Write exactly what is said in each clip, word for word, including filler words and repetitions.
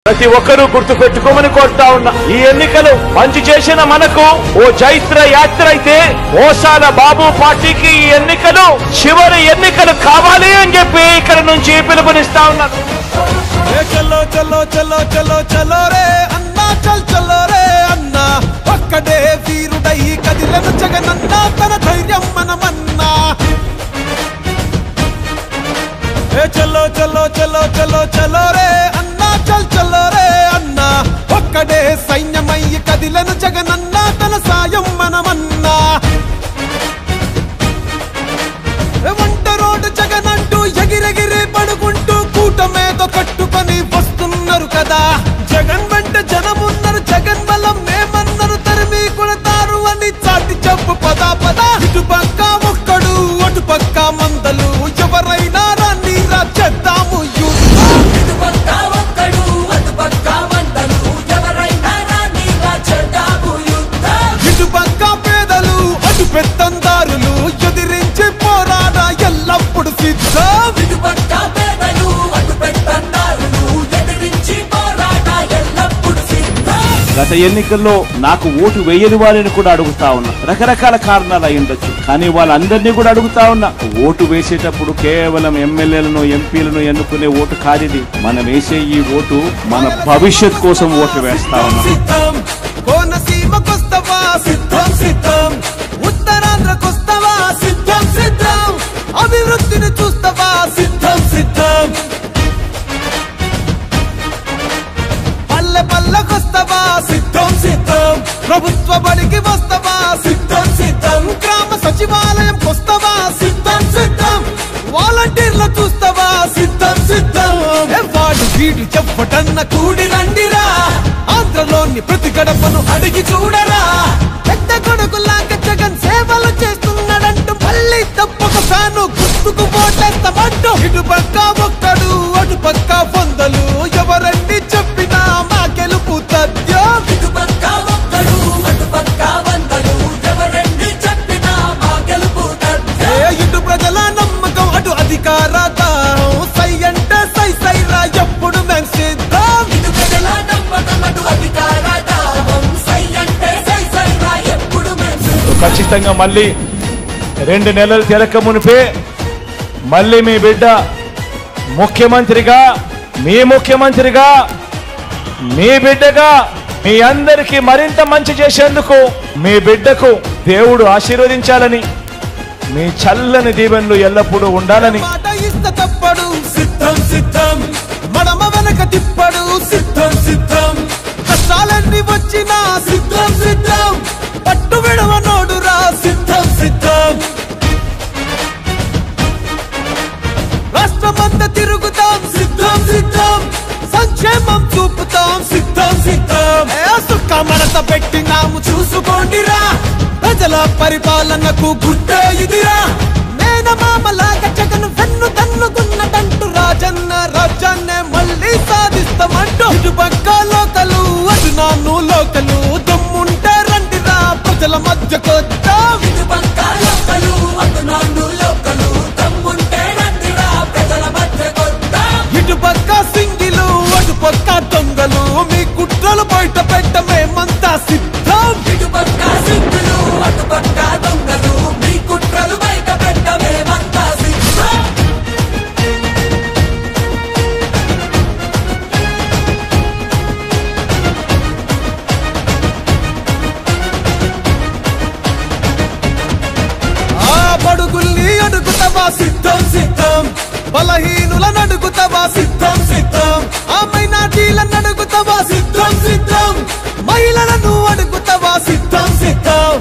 ప్రతి ఒక్కరూ గుర్తు పెట్టుకోమని కోరుతా ఉన్నా. ఈ ఎన్నికలు మంచి చేసిన మనకు ఓ చైత్ర యాత్ర అయితే ఓసాల బాబు పార్టీకి ఈ ఎన్నికలు చివరి ఎన్నికలు కావాలి అని చెప్పి ఇక్కడ నుంచి పిలుపునిస్తా ఉన్నాను. చలో చలో చలో చలో చలో రే అన్నా, చల్ చలో రే అన్నా, ఒక్కడే వీరుడై కదిలను జగనన్నా, తన ధైర్యం మనమన్నా. చలో చలో చలో చలో చలో రే అన్నా, చల్ చలో రే అన్నా, ఒక్కడే సైన్యమయ్యి కదిలను జగనన్నా, తన సాయం మనమన్నా. వంట రోడ్డు జగనంటూ ఎగిరెగిరి పడుకుంటూ కూటమేదో కట్టుకొని వస్తున్నారు కదా. జగన్ వెంట జనమున్నారు, జగన్ బలం మేమన్నారు, తరిమి కొడతారు అని చాటి చెప్పు పదా పదా. ఇటు పక్క ఒక్కడు అటు పక్క మందలు, ఎవరైనా రాని రా చేద్దాము యుద్ధం. ఇటు పక్క ఒక్కడు అటు పక్క మందలు, ఎవరైనా రాని రా చేద్దాము యుద్ధం. ఇటు పక్క పేదలు అటు పెత్తందారులు, ఎదిరించి పోరాడా ఎల్లప్పుడు సిద్ధం. ఇటు పక్క పేదలు అటు పెత్తందారులు, ఎదిరించి పోరాడా ఎల్లప్పుడు సిద్ధం. గత ఎన్నికల్లో నాకు ఓటు వేయని వారిని కూడా అడుగుతా ఉన్నా. రకరకాల కారణాలు అయి ఉండొచ్చు, కానీ వాళ్ళందరినీ కూడా అడుగుతా ఉన్నా. ఓటు వేసేటప్పుడు కేవలం ఎమ్మెల్యేలను ఎంపీలను ఎన్నుకునే ఓటు కాదిది. మనం వేసే ఈ ఓటు మన భవిష్యత్ కోసం ఓటు వేస్తా ఉన్నాం. సిద్ధం కోనసీమకొస్తవా సిద్ధం సిద్ధం, ఉత్తరాంధ్రకొస్తవా సిద్ధం సిద్ధం, అభివృద్ధిని చూస్తవా సిద్ధం సిద్ధం, పల్లె పల్లెకొస్తవా సిద్ధం సిద్ధం, ప్రభుత్వ బడికి వస్తవా సిద్ధం సిద్ధం, గ్రామ సచివాలయం కొస్తవా సిద్ధం సిద్ధం, వాలంటీర్లు చూస్తవా సిద్ధం సిద్ధం. వాడు వీడు చెప్పటన్న కూడి రండిరా, ఆంధ్రలోని ప్రతి గడపను అడిగి చూడరా. పెద్ద కొడుకులాగా జగన్ సేవలు చేస్తున్నాడంటూ మళ్ళీ తప్పక ఫ్యాను గుర్తుకు ఓటేస్తామంటూ. ఇటు పక్క ఒక్కడు అటు పక్క వందలు, ఎవరండి చెప్పినా మా గెలుపు తథ్యం. ఇటు పక్క ఒక్కడు అటు పక్క వందలు, ఎవరండి చెప్పినా మా గెలుపు తథ్యం. ఏ ఇటు ప్రజల నమ్మకం అటు అధికార దాహం, సై అంటే సై సై రా ఎప్పుడు మేం సిద్ధం. ఇటు ప్రజల నమ్మకం అటు అధికార దాహం, సై అంటే సై సై రా ఎప్పుడు మేము సిద్ధం. ఖచ్చితంగా మళ్ళీ రెండు నెలలు తిరక మునిపే మళ్ళీ మీ బిడ్డ ముఖ్యమంత్రిగా, మీ ముఖ్యమంత్రిగా, మీ బిడ్డగా మీ అందరికీ మరింత మంచి చేసేందుకు మీ బిడ్డకు దేవుడు ఆశీర్వదించాలని, మీ చల్లని దీవెనలు ఎల్లప్పుడూ ఉండాలని. మాట ఇస్త తప్పడు సిద్ధం సిద్ధం, మడమ వెనక తిప్పడు సిద్ధం సిద్ధం, కష్టాలన్నీ వచ్చినా సిద్ధం సిద్ధం, పట్టు విడవనోడురా సిద్ధం సిద్ధం. రాష్ట్రమంతా తిరుగుతాం సిద్ధం సిద్ధం, సంక్షేమం చూపుతాం సిద్ధం సిద్ధం. సుఖ మడత పెట్టినాము చూసుకోండిరా, ప్రజల పరిపాలనకు గుర్తే ఇదిరా. మేనమామలాగా జగన్ వెన్ను తన్నుకున్నదంటూ రాజన్న రాజ్యాన్నే మళ్ళీ సాధిస్తామంటూ. ఇటు పక్క లోకలు అటు నాన్ను లోకలు, దమ్ముంటే రండిరా ప్రజల మధ్యకొద్దాం. ఇటు పక్క లోకలు అటు నాన్ను లోకలు, తమ్ముంటే రండిరా ప్రజల మధ్యకొద్దాం. ఇటు పక్క సింగిలు అటు పక్క దొంగలు, మీ కుట్రలు బయట పెట్ట మేమంతా సిద్ధం. ఇటు పక్క సిద్ధులు అటు పక్క దొంగలు, మీ కుట్రలు బయట పెట్ట మేమంతా సిద్ధం. ఆ బడుగుల్ని అడుగుతావా సిద్ధం సిద్ధం, బలహీనులను అడుగుతావా సిద్ధం సిద్ధం, ఆ మైనార్టీలను అడుగుతావా సిద్ధం సిద్ధం, మహిళలను అడుగుతావా సిద్ధం సిద్ధం.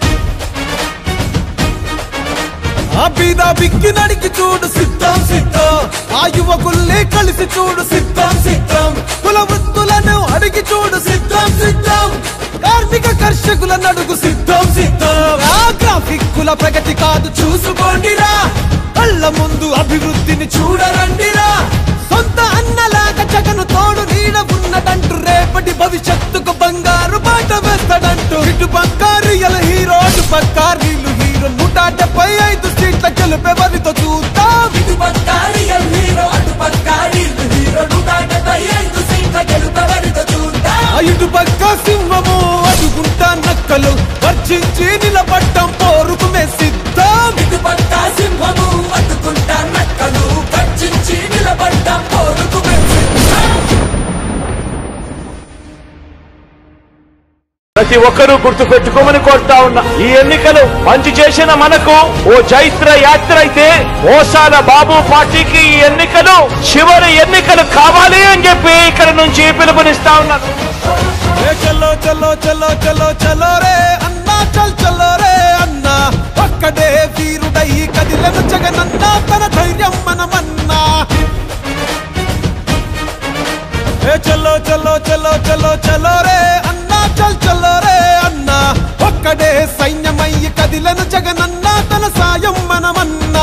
ఆ బీద బిక్కి నడికి చూడు సిద్ధం సిద్ధం, ఆ యువకుల్ని కలిసి చూడు సిద్ధం సిద్ధం, కుల వృత్తులను అడిగి చూడు సిద్ధం సిద్ధం, కార్మిక కర్షకులను అడుగు సిద్ధం సిద్ధం. ఆ గ్రాఫిక్ కుల ప్రగతి కాదు చూసుకోండిరా, కళ్ళ ముందు అభివృద్ధిని చూడరండిరా. సొంత అన్నలాగా జగను తోడు నీడ ఉన్నదంటూ, రేపటి భవిష్యత్తుకు బంగారు బాట వేస్తాడంటూ. ఇటు పక్క రియల్ హీరో అటు పక్క రీలు హీరో, నూట డెబ్బై ఐదు సీట్ల గెలుపెవరితో చూద్దాం. ఇటు పక్క రియల్ హీరో అటు పక్క రీల్ హీరో, నూట డెబ్బై ఐదు సీట్ల గెలుపు లోకలు వర్జించి నిలబడ్డం పోరుకు మే సిద్ధం. ఇటుపక్క సింహము అడ్డుకుంటా నక్కలు గర్జించి నిలబడ్డం పోరుకు మే సిద్ధం. ప్రతి ఒక్కరూ గుర్తు పెట్టుకోమని కోరుతా ఉన్నా. ఈ ఎన్నికలు మంచి చేసిన మనకు ఓ చైత్ర యాత్ర అయితే, ఓసాల బాబు పార్టీకి ఈ ఎన్నికలు చివరి ఎన్నికలు కావాలి అని చెప్పి ఇక్కడ నుంచి పిలుపునిస్తా ఉన్నారు. చలో చలో చలో చలో చలో రే అన్నా, చల్ చలో రే అన్నా, ఒక్కడే వీరుడై కదిలను జగనన్నా, తన ధైర్యం మనమన్నా. చలో చలో చలో చలో చలో రే అన్నా, చల్ చలో రే అన్నా, ఒక్కడే సైన్యమయ్యి కదిలను జగనన్నా, తన సాయం మనమన్నా.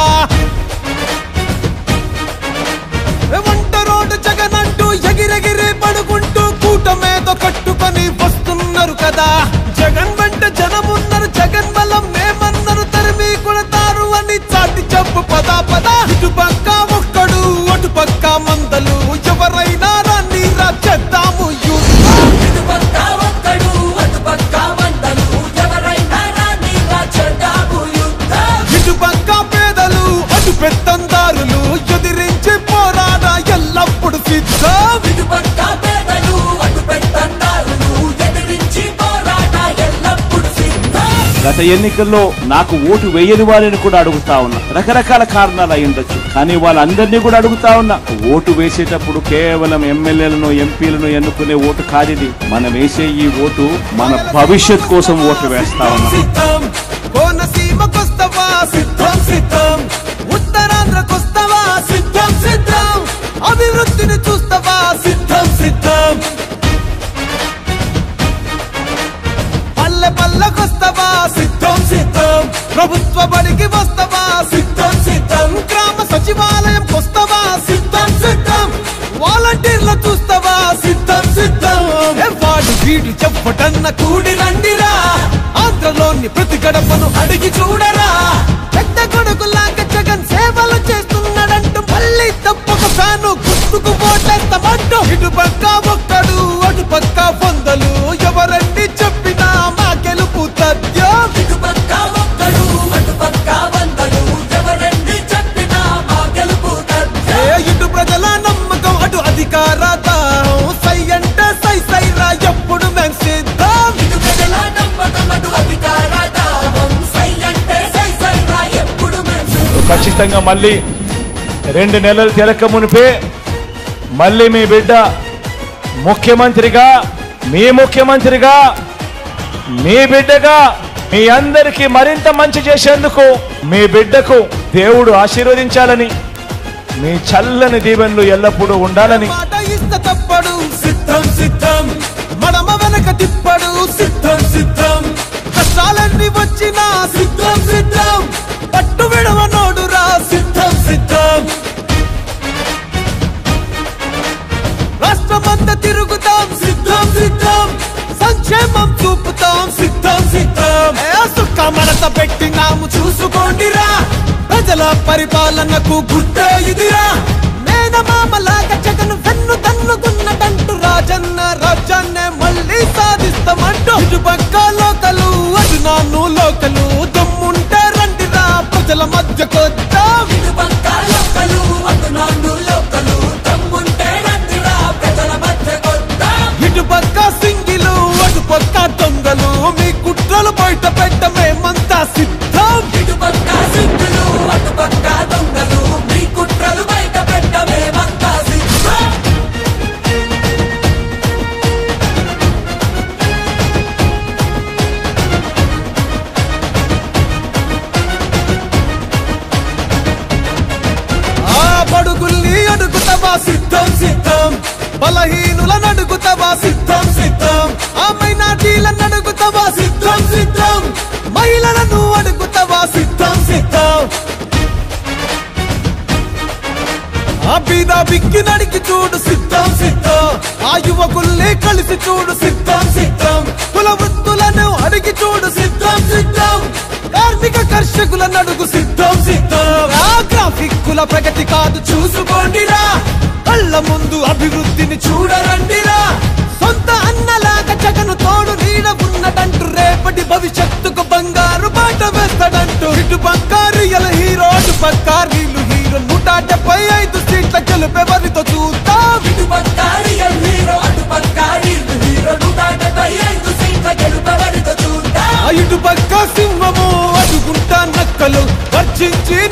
వంట రోడ్డు జగనంటూ ఎగిరెగిరి పడుకుంటూ కూటమేదో కట్టుకొని వస్తున్నారు కదా. జగన్ వెంట జనమున్నారు, జగన్ బలం మేమన్నారు, తరిమి కొడతారు అని చాటి చెప్పు పద పద. ఇటు పక్క ఒక్కడు అటు పక్క మందలు, ఎవరైనా రాని రా చేద్దాము యుద్ధం. ఇటుపక్క ఒక్కడు అటుపక్క మంటలు, ఎవరైనా రాని రా చేద్దాము యుద్ధం. ఇటు పక్క పేదలు అటు పెత్తందారులు, ఎదిరించి పోరాడ ఎల్లప్పుడు సిద్ధం. ఇటుపక్క పేదలు అటు పెత్తందారులు, ఎదిరించి పోరాట ఎల్లప్పుడు సిద్ధం. గత ఎన్నికల్లో నాకు ఓటు వేయని వారిని కూడా అడుగుతా ఉన్నా. రకరకాల కారణాలు అయి ఉండొచ్చు, కానీ వాళ్ళందరినీ కూడా అడుగుతా ఉన్నా. ఓటు వేసేటప్పుడు కేవలం ఎమ్మెల్యేలను ఎంపీలను ఎన్నుకునే ఓటు కాదిది. మనం వేసే ఈ ఓటు మన భవిష్యత్ కోసం ఓటు వేస్తా ఉన్నాం. సిద్ధం కోనసీమకొస్తవా సిద్ధం సిద్ధం, ఉత్తరాంధ్రకొస్తవా సిద్ధం సిద్ధం, అభివృద్ధిని చూస్తవా సిద్ధం సిద్ధం, పల్లె పల్లెకొస్తవా సిద్ధం సిద్ధం, ప్రభుత్వ బడికి వస్తవా సిద్ధం సిద్ధం, గ్రామ సచివాలయం కొస్తవా సిద్ధం సిద్ధం, వాలంటీర్లు చూస్తవా సిద్ధం సిద్ధం. వాడు వీడు చెప్పటన్న కూడి రండిరా, ఆంధ్రలోని ప్రతి గడపను అడిగి చూడరా. పెద్ద కొడుకులాగా జగన్ సేవలు చేస్తున్నాడంటూ మళ్ళీ తప్పక ఫ్యాను గుర్తుకు పోటేస్తామంటూ. ఇటు పక్క ఒక్కడు అటు పక్క వందలు, ఎవరండి చెప్పినా మా గెలుపు తథ్యం. ఇటుపక్క ఒక్కడు అటుపక్క వందలు, ఎవరండి చెప్పినా మా గెలుపు తథ్యం. ఏ ఇటు ప్రజల నమ్మకం అటు అధికార దాహం, సై అంటే సై సై రా ఎప్పుడు మేం సిద్ధం. ఇటు ప్రజల నమ్మకం అటు అధికార దాహం, సై అంటే సై సై రా ఎప్పుడు మేము సిద్ధం. ఖచ్చితంగా మళ్ళీ రెండు నెలలు తెలక మునిపే మళ్ళీ మీ బిడ్డ ముఖ్యమంత్రిగా, మీ ముఖ్యమంత్రిగా, మీ బిడ్డగా మీ అందరికీ మరింత మంచి చేసేందుకు మీ బిడ్డకు దేవుడు ఆశీర్వదించాలని, మీ చల్లని దీవెనలు ఎల్లప్పుడూ ఉండాలని. మాట ఇష్ట తప్పడు సిద్ధం సిద్ధం, మడమ వెనక తిప్పడు సిద్ధం సిద్ధం, కష్టాలన్నీ వచ్చినా సిద్ధం సిద్ధం, పట్టు విడవనోడురా సిద్ధం సిద్ధం. రాష్ట్రమంతా తిరుగుతాం సిద్ధం సిద్ధం, సంక్షేమం చూపుతాం సిద్ధం సిద్ధం. ఏ సుక్క మడత పెట్టినాము చూసుకోండిరా, ప్రజల పరిపాలనకు గుర్తే ఇదిరా. మేనమామలాగా జగన్ వెన్ను తన్నుకున్నదంటూ రాజన్న రాజ్యాన్నే మళ్ళీ సాధిస్తామంటూ. ఇటు పక్క లోకలు అటు నాన్ను లోకలు, దమ్ముంటే రండిరా ప్రజల మధ్యకొద్దాం. ఇటుపక్క లోకలు అటు నాన్ను లోకలు, దమ్ముంటే రండిరా ప్రజల మధ్యకొద్దాం. ఇటు పక్క సింగిలు అటు పక్క దొంగలు, మీ కుట్రలు బయట పెట్టమేమంతా సిద్ధం. ఇటుపక్క సింగులు అటుపక్క దొంగలు, మీ కుట్రలు బయట పెట్టమేమంతా సిద్ధం. ఆ బడుగుల్ని అడుగుతావా సిద్ధం సిద్ధం, బలహీనులను అడుగుతావా సిద్ధం సిద్ధం, ఆ మైనార్టీలను అడుగుతావా సిద్ధం సిద్ధం, మహిళలను అడుగుతావా సిద్ధం సిద్ధం. ఆ బీద బిక్కి నడికి చూడు సిద్ధం సిద్ధం, ఆ యువకుల్ని కలిసి చూడు సిద్ధం సిద్ధం, కుల వృత్తులను అడిగి చూడు సిద్ధం సిద్ధం, కార్మిక కర్షకులను అడుగు సిద్ధం సిద్ధం. ఆ గ్రాఫిక్ కుల ప్రగతి కాదు చూసుకోండిరా, కళ్ళ ముందు అభివృద్ధిని చూడరండిరా. సొంత అన్నలాగా జగను తోడు నీడ ఉన్నదంటూ రేపటి ఇటు పక్క రియల్ హీరో అటు పక్క రీలు హీరో నూట డెబ్బై ఐదు సీట్ల గెలుపెవరితో చూద్దాం ఇటు పక్క రియల్ హీరో అటు పక్క రీల్ హీరో నూట డెబ్బై ఐదు సీట్ల గెలుపెవరితో చూద్దాం ఇటు పక్క సింహము అటుకుంటా నక్కలు వర్జించి